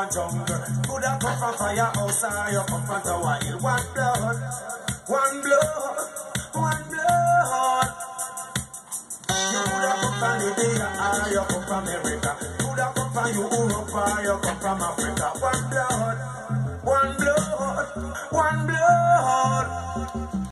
jungle. Could have come from firehouse or you come from the wild. One blood, one blood, one blood. You could have come from Libya or you come from America. Could have come from Europe or you come from Africa.